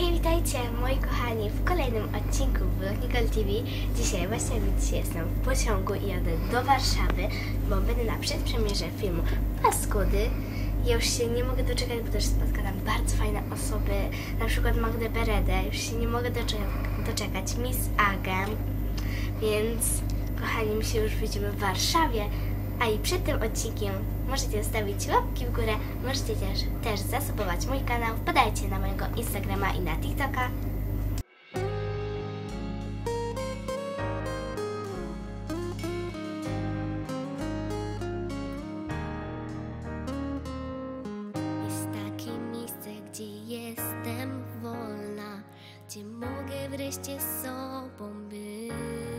Witajcie moi kochani w kolejnym odcinku Vlog Nicole TV. Dzisiaj właśnie widzicie, jestem w pociągu i jadę do Warszawy, bo będę na przedpremierze filmu Paskudy. Ja już się nie mogę doczekać, bo też spotkam tam bardzo fajne osoby, na przykład Magdę Beredę. Już się nie mogę doczekać Miss Agę, więc kochani, my się już widzimy w Warszawie. A i przed tym odcinkiem możecie zostawić łapki w górę, możecie też zasubować mój kanał, wpadajcie na mojego Instagrama i na TikToka. Jest takie miejsce, gdzie jestem wolna, gdzie mogę wreszcie sobą być.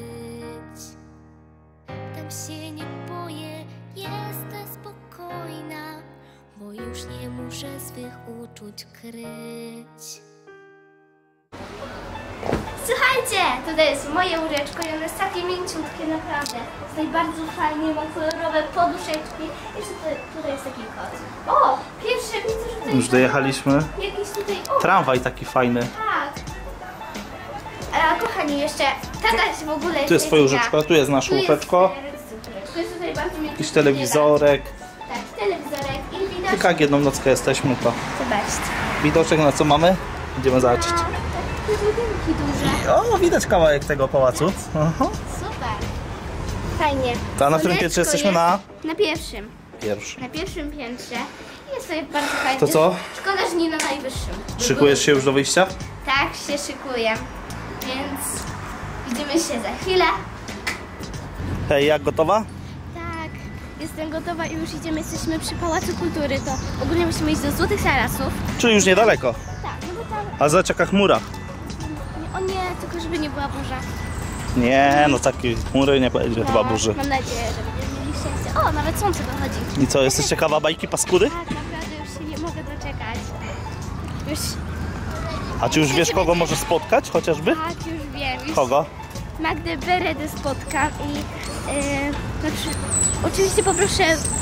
Tam się nie boję, jestem spokojna, bo już nie muszę swych uczuć kryć. Słuchajcie, tutaj jest moje łóżeczko i ono jest takie mięciutkie, naprawdę. Tutaj bardzo fajnie, ma kolorowe poduszeczki. Jeszcze tutaj jest taki kot. O, pierwsze widzę, że tutaj już dojechaliśmy. Jakiś tutaj... Tramwaj taki fajny. Tak. A kochani, jeszcze tata się w ogóle... Tu jest twoje łóżeczko, tu jest nasze łóżeczko. Tu jest tutaj bardzo jakiś telewizorek. Tak, telewizorek i widoczek. Tylko jak jedną nockę jesteśmy, to Zobaczcie. widoczek na co mamy? Idziemy zobaczyć. Te budynki duże. O, widać kawałek tego pałacu. Aha. Super. Fajnie. A na którym piętrze jesteśmy? Na pierwszym. pierwszym. Na pierwszym piętrze. Jest sobie bardzo fajnie. To co? Szkoda, że nie na najwyższym. Szykujesz się już do wyjścia? Tak, się szykuję. Więc widzimy się za chwilę. Hej, jak gotowa? Tak, jestem gotowa i już idziemy. Jesteśmy przy Pałacu Kultury. To ogólnie musimy iść do Złotych Tarasów. Czyli już niedaleko. Tak, no bo tam... A zobacz jaka chmura. O nie, tylko żeby nie była burza. Nie, no takiej chmury nie będzie chyba burzy. Mam nadzieję, że będziemy mieli szczęście. O, nawet słońce dochodzi. I co, jesteś ciekawa bajki Paskudy? Tak, naprawdę już się nie mogę doczekać. Już... A czy już wiesz, kogo możesz spotkać chociażby? Tak, już wiem. Już Kogo? Magdę Beredę spotkam i oczywiście poproszę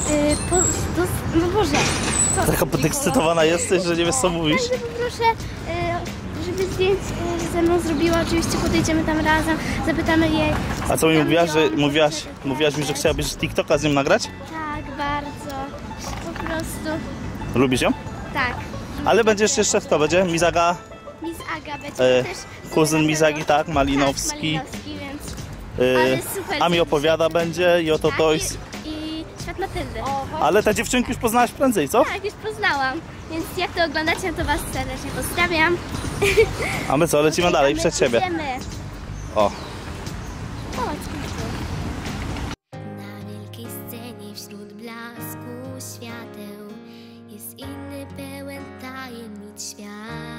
no Boże. Co? Taka podekscytowana jesteś, że nie wiesz co mówisz? Tak, poproszę, żeby zdjęć ze mną zrobiła. Oczywiście podejdziemy tam razem, zapytamy jej. A co mi mówiłaś, że mówiłaś mi, że chciałabyś TikToka z nią nagrać? Tak, bardzo. Po prostu. Lubisz ją? Tak. Ale będziesz jeszcze kto będzie? Mizaga? Miss Aga będzie też. Kuzyn Mizagi, tak, Malinowski. Malinowski, więc... Ale super. A mi opowiada będzie i oto to jest. I Świat Matyldy. Ale te dziewczynki już poznałaś prędzej, co? Tak, już poznałam. Więc jak to oglądacie, to was serdecznie pozdrawiam. A my co, lecimy dalej przed siebie. O. Na wielkiej scenie wśród blasku świateł jest inny, pełen tajemnic świat.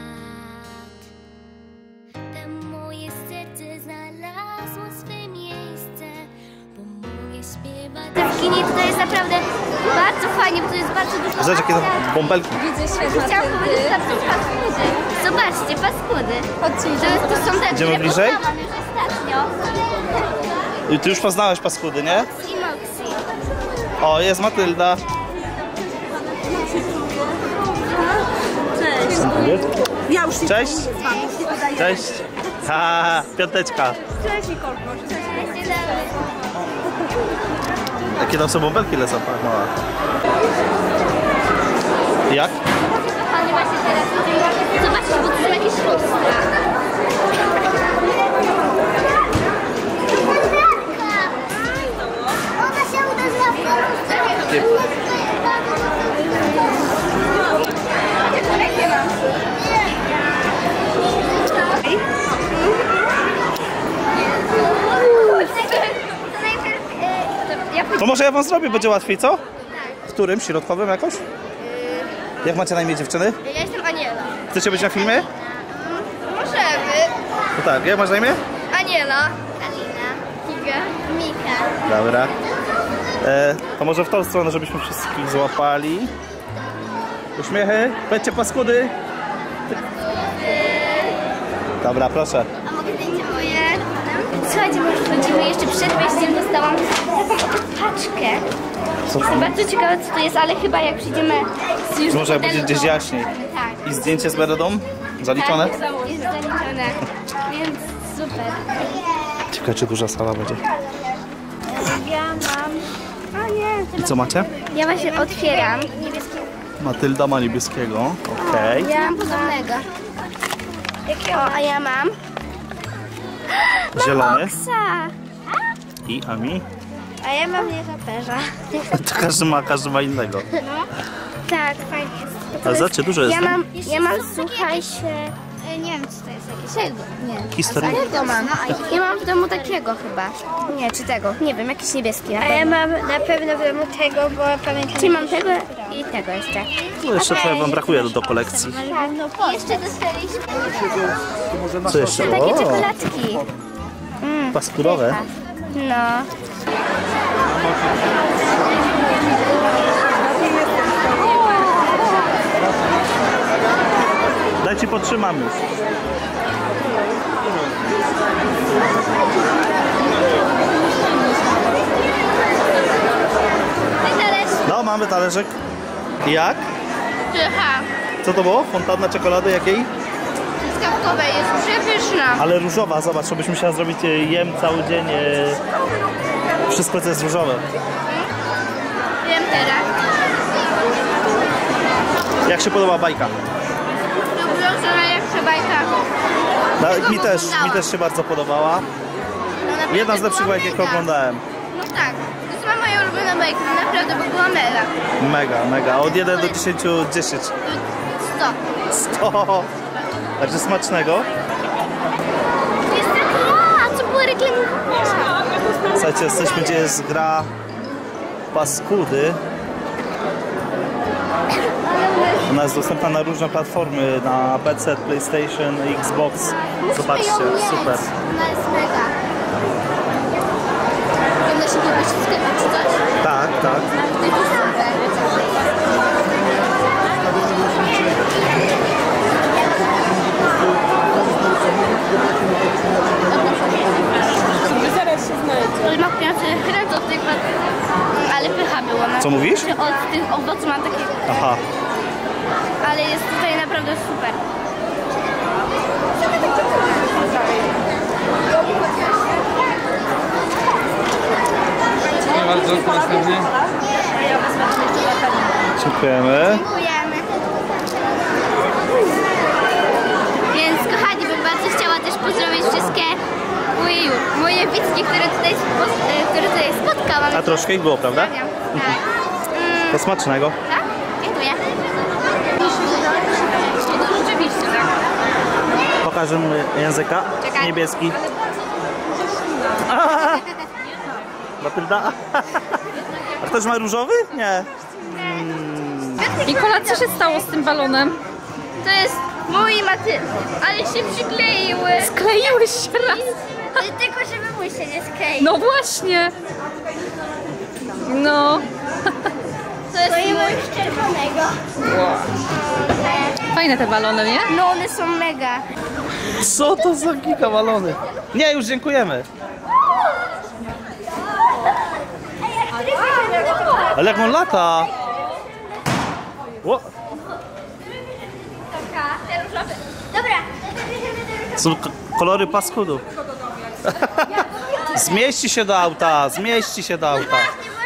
Tam moje serce znalazło swe miejsce, bo mogę śpiewać. W kinie tutaj jest naprawdę bardzo fajnie, bo to jest bardzo dużo. Zobacz jakie to bąbelki. Widzę świat Chciałam Matyldy. powiedzieć, że to są paskudy. Zobaczcie, paskudy. Chodźcie, To są te, Idziemy które bliżej? poznałam już ostatnio. I ty już poznałeś Paskudy, nie? I Moxie. O, jest Matylda. Cześć. Ja już się Cześć. Cześć. Ha, piąteczka. Cześć Nikolko. Cześć. Jakie tam są bąbelki lecą, tak mała. Jak? Pani właśnie teraz tutaj. Zobaczcie, bo tu są jakieś lustra. Ona się uderzyła w to lustro. To może ja wam zrobię, będzie łatwiej, co? W którym? Środkowym jakoś? Jak macie na imię dziewczyny? Ja jestem Aniela. Chcecie być na filmie? Możemy. No tak, jak masz na imię? Aniela. Alina. Kiga. Mika. Dobra. To może w tą stronę, żebyśmy wszystkich złapali. Uśmiechy. Powiedzcie Paskudy. Dobra, proszę. A mogę zdjęcie moje? Słuchajcie, może wchodzimy jeszcze przed wejściem. Dostałam taką oto paczkę. Co Jestem bardzo ciekawa, co to jest, ale chyba jak przyjdziemy już może do będzie hotelu, gdzieś to- jaśniej. Tak. I zdjęcie z Beredą? Zaliczone? Jest zaliczone, więc super. Ciekawe, czy duża sala będzie. Ja mam... O nie, I co macie? ja właśnie otwieram. Matylda ma niebieskiego. Okej. Ja mam podobnego. Jakiego? A ja mam... Zielony. Psa. I Ami? A ja mam nietoperza. To każdy ma innego. Tak, fajnie jest. Ale zobaczcie, dużo jest. Ja mam, słuchaj się... Nie wiem, czy to jest jakieś... Nie. Historii. Takiego mam. Ja mam w domu takiego chyba. Nie, czy tego. Nie wiem, jakiś niebieski. A ja mam na pewno w domu tego, bo pamiętam... Czyli mam tego i tego jeszcze. No jeszcze trochę wam brakuje do kolekcji. No, jeszcze dostaliśmy Co jeszcze? takie O, czekoladki. paskurowe. No. Daj ci podtrzymam już. No, mamy talerzek. I jak? Pycha. Co to było? Fontanna czekolady jakiej? Truskawkowe jest przepyszna. Ale różowa, zobacz, żebyś musiała zrobić jem cały dzień. Wszystko co jest różowe. Wiem teraz. Jak się podoba bajka? Lubią to najlepsza bajka. No, mi też się bardzo podobała. Jedna z lepszych bajek, jakie oglądałem. No tak. To jest moja ulubiona bajka. Naprawdę, bo była mega. Mega, mega. Od 1 do 10, 10. 100. 100. Także smacznego. Jest taka, co było reklamowane. Słuchajcie, jesteśmy gdzie jest gra Paskudy. Ona jest dostępna na różne platformy, na PC, PlayStation, Xbox. Zobaczcie, super. Ona jest mega. Ona się kupić w sklepie czy coś? Tak, tak. Zaraz się znajdzie. Ale ma pieniądze chręć od tych, ale pycha była. Co mówisz? Od tych owoców mam takie, Aha. ale jest tutaj naprawdę super. Dziękuję bardzo, następnie. Dziękujemy. Dziękujemy. Więc kochani, bym bardzo chciała też pozdrowić wszystkie moje widzki, które tutaj spotkałam. A troszkę ich było, prawda? Pozdrawiam. Tak. To smacznego. Tak? Dziękuję. Oczywiście, tak. Pokażę mu języka. Czekaj. Niebieski. Matylda. A ktoś ma różowy? Nie. Nikola, co się stało z tym balonem? To jest mój ale się przykleiły. Skleiłeś się raz. Ale tylko, żeby mój się nie skleił. No właśnie. No. To jest mój z czerwonego. Fajne te balony, nie? No one są mega. Co to za gigawalony? Nie, już dziękujemy. Ale jak on lata. O, Dobra. są kolory paskudów. Zmieści się do auta, zmieści się do auta.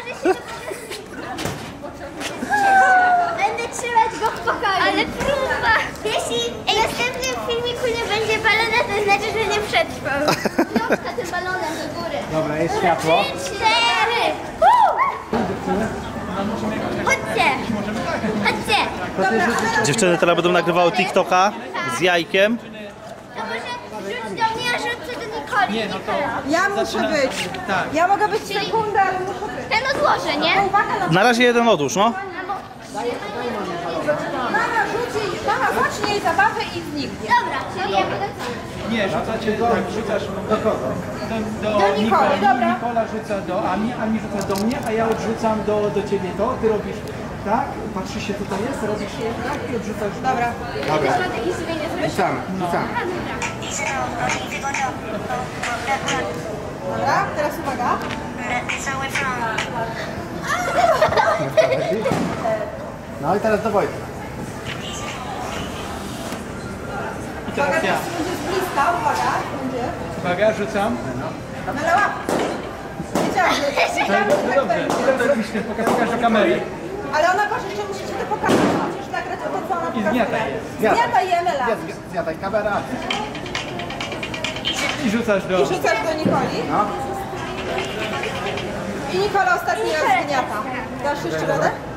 Będę trzymać go w pokoju. Ale próba. Jeśli w następnym filmiku nie będzie balona, to znaczy, że nie przetrwał. Piątka tym balonem do góry. Dobra, jest światło. 3, 4. Chodźcie. Chodźcie. Dziewczyny teraz będą nagrywały TikToka z jajkiem. To może rzuć do mnie, a rzucę do Nikoli. Nie, no to... Ja muszę być. Tak. Ja mogę być sekundę, ale muszę być. Ten odłożę, nie? Na razie jeden odłóż, no. Mama zacznie jej zabawę i zniknie. Dobra, czyli ja będę... Nie, rzucacie, tak, rzucasz do kogo? Do Nikoli, dobra. Nikola rzuca do Ami, Ami rzuca do mnie, a ja odrzucam do ciebie to. Ty robisz tak, patrzysz się tutaj jest, robisz tak i odrzucasz. Dobra. Rzucamy, rzucamy. Dobra, teraz uwaga. No i teraz do Wojtka. I teraz ja. Będzie z bliska, uwaga. Będzie. Uwaga, rzucam. Ale łap. Wiedziałam, No dobrze, i teraz pokaż do kamery. Ale ona waży, jeszcze musicie to pokazać. Musisz nagrać to, co ona pokazuje. zgniataj je. Zgniataj je, Mela. Zjadaj kamera. I rzucasz do... I rzucasz do Nikoli. No. I Nikola ostatni raz zgniata. Dasz jeszcze radę?